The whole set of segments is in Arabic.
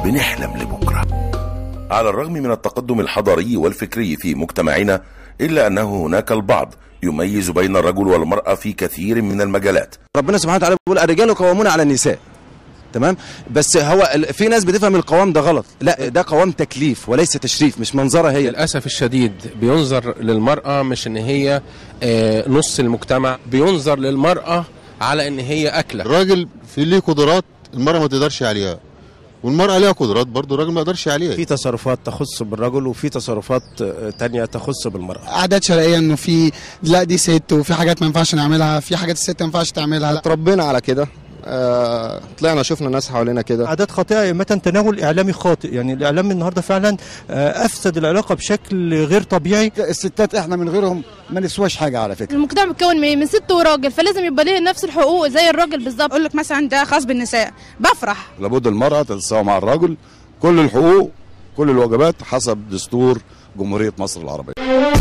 بنحلم لبكرة. على الرغم من التقدم الحضاري والفكري في مجتمعنا، إلا أنه هناك البعض يميز بين الرجل والمرأة في كثير من المجالات. ربنا سبحانه وتعالى بيقول الرجال قوامون على النساء، تمام؟ بس هو في ناس بتفهم القوام ده غلط، لا ده قوام تكليف وليس تشريف، مش منظرها هي. للأسف الشديد بينظر للمرأة مش ان هي نص المجتمع، بينظر للمرأة على ان هي أكلة. الراجل في ليه قدرات المرأة ما تقدرش عليها، والمرأة ليها قدرات برضه الراجل ما يقدرش عليها. في تصرفات تخص بالرجل وفي تصرفات تانية تخص بالمرأة. عادات شرعية انه في لا دي ست، وفي حاجات ما ينفعش نعملها، في حاجات الست ما ينفعش تعملها. لا ربنا على كده، طلعنا شفنا ناس حوالينا كده. عادات خاطئة، متى تناول إعلامي خاطئ، يعني الإعلام النهاردة فعلا أفسد العلاقة بشكل غير طبيعي. الستات إحنا من غيرهم ما نسواش حاجة على فكرة. المجتمع متكون من ست وراجل، فلازم يبقى ليه نفس الحقوق زي الراجل بالظبط. أقول لك مثلا ده خاص بالنساء بفرح. لابد المرأة تتساوى مع الرجل، كل الحقوق كل الواجبات حسب دستور جمهورية مصر العربية.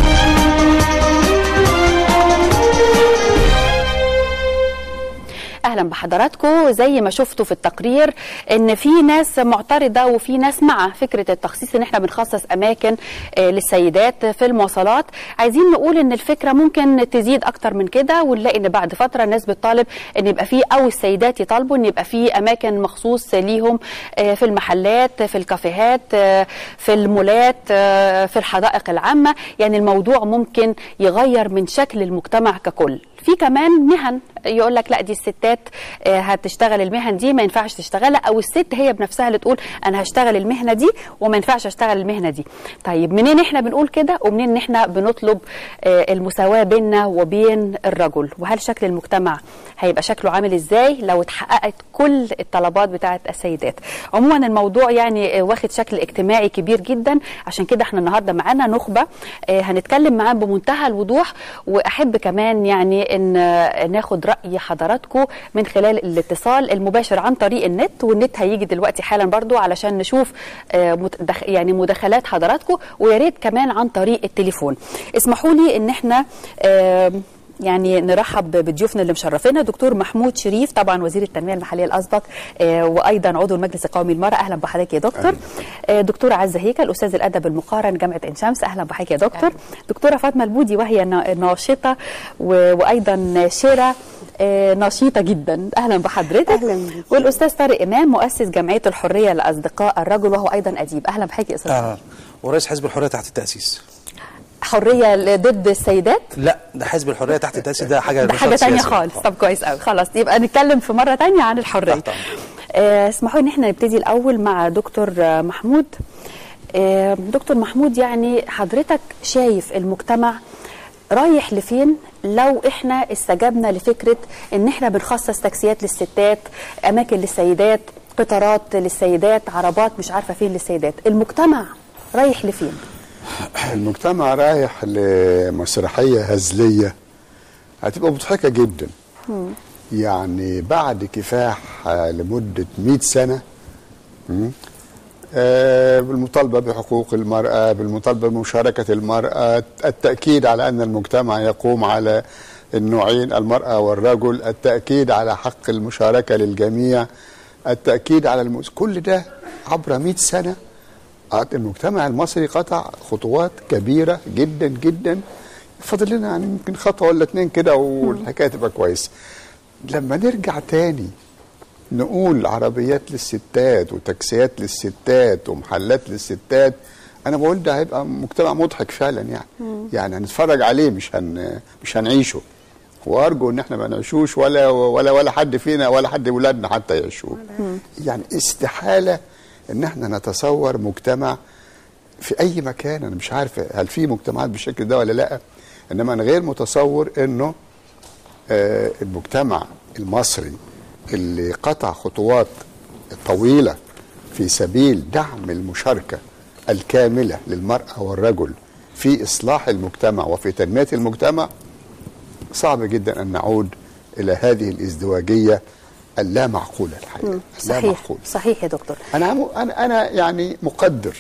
اهلا بحضراتكم. زي ما شفتوا في التقرير ان في ناس معترضه وفي ناس مع فكره التخصيص، ان احنا بنخصص اماكن للسيدات في المواصلات. عايزين نقول ان الفكره ممكن تزيد اكتر من كده، ونلاقي ان بعد فتره الناس بتطالب ان يبقى في، او السيدات يطالبوا ان يبقى في اماكن مخصوص ليهم في المحلات، في الكافيهات، في المولات، في الحدائق العامه. يعني الموضوع ممكن يغير من شكل المجتمع ككل. في كمان مهن يقول لك لا دي الستات هتشتغل المهن دي ما ينفعش تشتغلها، او الست هي بنفسها اللي تقول انا هشتغل المهنه دي وما ينفعش اشتغل المهنه دي. طيب منين احنا بنقول كده، ومنين احنا بنطلب المساواه بيننا وبين الرجل؟ وهل شكل المجتمع هيبقى شكله عامل ازاي لو اتحققت كل الطلبات بتاعه السيدات؟ عموما الموضوع يعني واخد شكل اجتماعي كبير جدا، عشان كده احنا النهارده معانا نخبه هنتكلم معاهم بمنتهى الوضوح. واحب كمان يعني ان ناخد رأي حضراتكم من خلال الاتصال المباشر عن طريق النت، والنت هيجي دلوقتي حالا برضو علشان نشوف يعني مداخلات حضراتكم، ويا ريت كمان عن طريق التليفون. اسمحوا لي ان احنا يعني نرحب بضيوفنا اللي مشرفينا. دكتور محمود شريف، طبعا وزير التنميه المحليه الاسبق وايضا عضو المجلس القومي للمراه. اهلا بحضرتك يا دكتور. دكتوره عزه هيكل، استاذ الادب المقارن جامعه عين شمس. اهلا بحضرتك يا دكتور. دكتوره فاطمه البودي، وهي ناشطه وايضا شيره نشيطه جدا. اهلا بحضرتك. اهلا. والاستاذ طارق امام، مؤسس جمعيه الحريه لاصدقاء الرجل وهو ايضا اديب. اهلا بحضرتك يا استاذ. ورئيس حزب الحريه تحت التاسيس. حريه ضد السيدات؟ لا، ده حزب الحريه تحت التاسيس، ده حاجه ثانيه خالص. طب كويس قوي، خلاص يبقى نتكلم في مره ثانيه عن الحريه. اسمحوا ان احنا نبتدي الاول مع دكتور محمود. دكتور محمود، يعني حضرتك شايف المجتمع رايح لفين لو احنا استجبنا لفكره ان احنا بنخصص تاكسيات للستات، اماكن للسيدات، قطارات للسيدات، عربات مش عارفه فين للسيدات؟ المجتمع رايح لفين؟ المجتمع رايح لمسرحيه هزليه هتبقى مضحكه جدا. يعني بعد كفاح لمده 100 سنه بالمطالبه بحقوق المراه، بالمطالبه بمشاركه المراه، التاكيد على ان المجتمع يقوم على النوعين المراه والرجل، التاكيد على حق المشاركه للجميع، التاكيد على كل ده عبر 100 سنه. المجتمع المصري قطع خطوات كبيره جدا جدا. فاضل لنا يعني يمكن خطوه ولا اتنين كده والحكايه تبقى كويسه. لما نرجع تاني نقول عربيات للستات وتاكسيات للستات ومحلات للستات، انا بقول ده هيبقى مجتمع مضحك فعلا. يعني هنتفرج عليه مش هنعيشه، وارجو ان احنا ما نعيشوش ولا حد فينا ولا حد ولادنا حتى يعيشوه. يعني استحاله ان احنا نتصور مجتمع في اي مكان. انا مش عارف هل في مجتمعات بالشكل ده ولا لا، انما انا غير متصور انه المجتمع المصري اللي قطع خطوات طويله في سبيل دعم المشاركه الكامله للمراه والرجل في اصلاح المجتمع وفي تنميه المجتمع، صعب جدا ان نعود الى هذه الازدواجيه اللا معقوله الحقيقه. صحيح، لا معقول. صحيح يا دكتور. انا يعني مقدر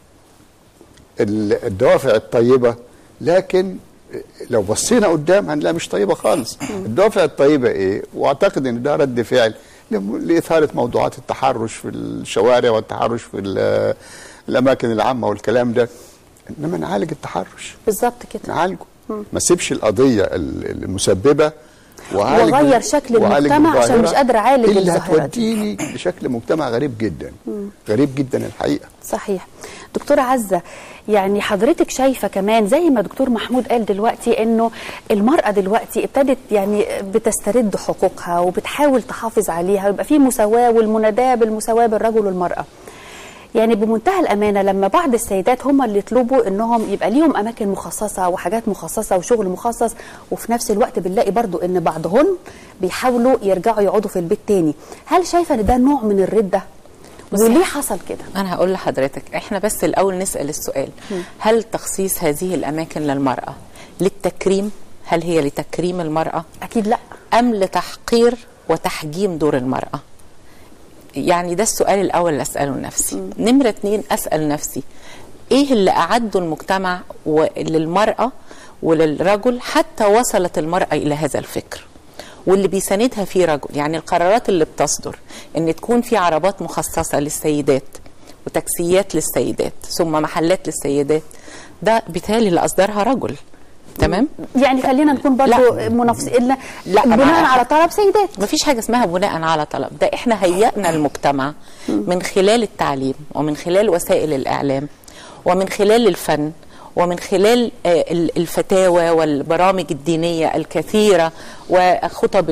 الدوافع الطيبه، لكن لو بصينا قدام هنلاقي مش طيبه خالص. الدوافع الطيبه ايه؟ واعتقد ان ده رد فعل لإثارة موضوعات التحرش في الشوارع والتحرش في الأماكن العامة والكلام ده. إنما نعالج التحرش بالظبط كده، نعالجه، ما سيبش القضية المسببة وغير شكل المجتمع عشان مش قادر اعالج اللي الظاهره هتوديني لشكل مجتمع غريب جدا. غريب جدا الحقيقه. صحيح. دكتوره عزه، يعني حضرتك شايفه كمان زي ما دكتور محمود قال دلوقتي انه المراه دلوقتي ابتدت يعني بتسترد حقوقها وبتحاول تحافظ عليها ويبقى في مساواه والمناداه بالمساواه بالرجل والمراه. يعني بمنتهى الامانه لما بعض السيدات هم اللي يطلبوا انهم يبقى ليهم اماكن مخصصه وحاجات مخصصه وشغل مخصص، وفي نفس الوقت بنلاقي برضو ان بعضهن بيحاولوا يرجعوا يقعدوا في البيت تاني، هل شايفه ان ده نوع من الرده؟ وليه حصل كده؟ انا هقول لحضرتك، احنا بس الاول نسال السؤال، هل تخصيص هذه الاماكن للمراه للتكريم؟ هل هي لتكريم المراه؟ اكيد لا. ام لتحقير وتحجيم دور المراه؟ يعني ده السؤال الأول اللي أسأله لنفسي. نمرة 2 أسأل نفسي إيه اللي أعده المجتمع للمرأة وللرجل حتى وصلت المرأة إلى هذا الفكر، واللي بيساندها فيه رجل. يعني القرارات اللي بتصدر إن تكون في عربات مخصصة للسيدات وتاكسيات للسيدات ثم محلات للسيدات، ده بالتالي اللي أصدرها رجل. تمام؟ يعني خلينا نكون برضو منافسين بناء على طلب سيدات. مفيش حاجه اسمها بناء على طلب، ده احنا هيئنا المجتمع من خلال التعليم ومن خلال وسائل الاعلام ومن خلال الفن ومن خلال الفتاوى والبرامج الدينيه الكثيره وخطب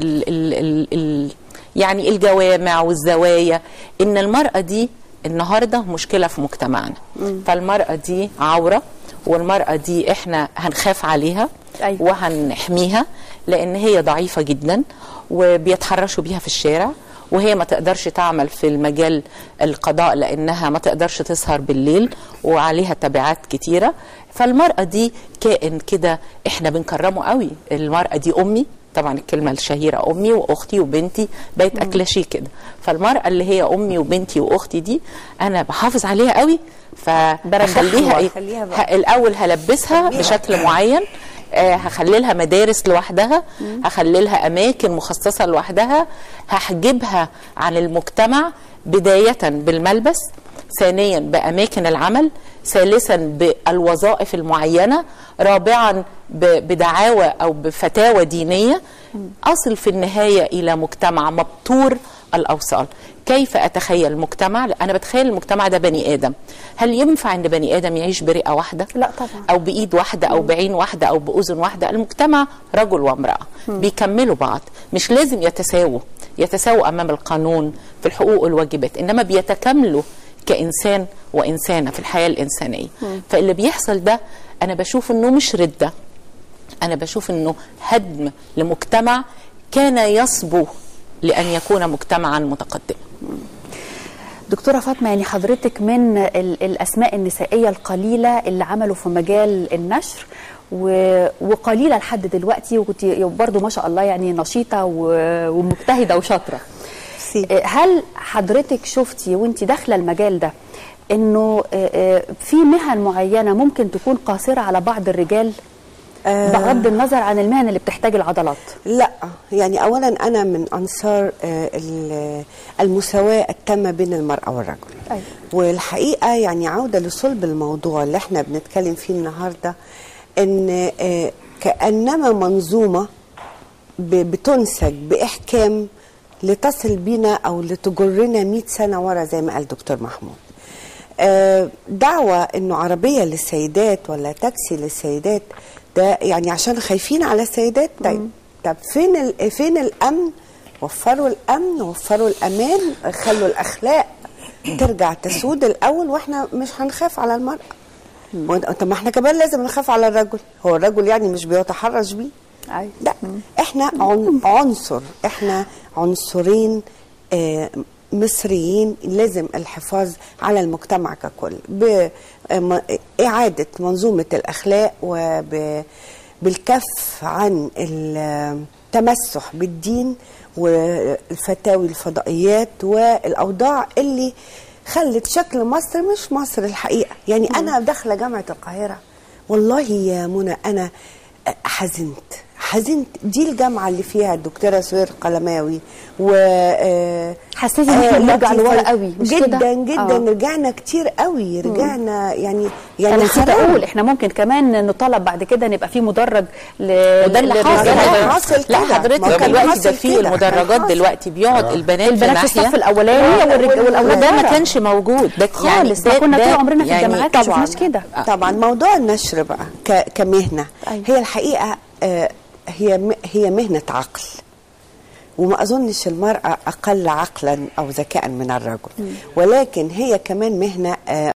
يعني الجوامع والزوايا، ان المراه دي النهارده مشكله في مجتمعنا. فالمراه دي عوره، والمرأة دي احنا هنخاف عليها وهنحميها لان هي ضعيفة جدا وبيتحرشوا بيها في الشارع، وهي ما تقدرش تعمل في المجال القضاء لانها ما تقدرش تسهر بالليل وعليها تبعات كتيرة. فالمرأة دي كائن كده احنا بنكرمه قوي. المرأة دي امي، طبعا الكلمة الشهيرة امي واختي وبنتي بقت اكلاشيه كده. فالمرأة اللي هي امي وبنتي واختي دي انا بحافظ عليها قوي، فهخليها الاول هلبسها بشكل معين، هخلي لها مدارس لوحدها، هخلي لها اماكن مخصصه لوحدها، هحجبها عن المجتمع بدايه بالملبس، ثانيا باماكن العمل، ثالثا بالوظائف المعينه، رابعا بدعاوى او بفتاوى دينيه، اصل في النهايه الى مجتمع مبتور الاوصال. كيف اتخيل مجتمع؟ انا بتخيل المجتمع ده بني ادم. هل ينفع ان بني ادم يعيش برئه واحده؟ لا طبعا. او بايد واحده او بعين واحده او باذن واحده. المجتمع رجل وامراه بيكملوا بعض، مش لازم يتساووا امام القانون في الحقوق والواجبات، انما بيتكاملوا كانسان وانسانه في الحياه الانسانيه. فاللي بيحصل ده انا بشوف انه مش رده، انا بشوف انه هدم لمجتمع كان يصبو لأن يكون مجتمعا متقدما. دكتورة فاطمة، يعني حضرتك من الأسماء النسائية القليلة اللي عملوا في مجال النشر وقليلة لحد دلوقتي، وكنت برضو ما شاء الله يعني نشيطة ومجتهدة وشاطرة. هل حضرتك شفتي وانت داخلة المجال ده انه في مهن معينة ممكن تكون قاصرة على بعض الرجال بغض النظر عن المهن اللي بتحتاج العضلات؟ لا، يعني اولا انا من انصار المساواه التامه بين المراه والرجل. أيوة. والحقيقه يعني عوده لصلب الموضوع اللي احنا بنتكلم فيه النهارده، ان كانما منظومه بتنسج باحكام لتصل بينا او لتجرنا 100 سنه ورا زي ما قال دكتور محمود. دعوه انه عربيه للسيدات ولا تاكسي للسيدات ده يعني عشان خايفين على السيدات. طب فين الامن؟ وفروا الامن، وفروا الامان، خلوا الاخلاق ترجع تسود الاول، واحنا مش هنخاف على المراه. طب ما احنا كمان لازم نخاف على الرجل. هو الرجل يعني مش بيتحرش بيه؟ لا، احنا احنا عنصرين مصريين، لازم الحفاظ على المجتمع ككل بإعادة منظومة الأخلاق وبالكف عن التمسح بالدين والفتاوي الفضائيات والأوضاع اللي خلت شكل مصر مش مصر الحقيقة. يعني أنا داخلة جامعة القاهرة والله يا منى أنا حزنت عايزين دي الجامعه اللي فيها الدكتوره سهير قلماوي و حسيت ان احنا بنرجع لورا قوي مش جدا كده؟ جدا رجعنا كتير قوي، رجعنا يعني انا نسيت اقول احنا ممكن كمان نطالب بعد كده نبقى في مدرج وده اللي حاصل. لا حضرتك دلوقتي ده في المدرجات دلوقتي بيقعد البنات في الصف الاولاني والاولاد ده ما كانش موجود ده خالص. يعني كنا طول عمرنا في الجامعات ما شفناش كده. طبعا موضوع النشر بقى كمهنه هي الحقيقه هي مهنه عقل، وما أظنش المرأة أقل عقلا أو ذكاء من الرجل، ولكن هي كمان مهنة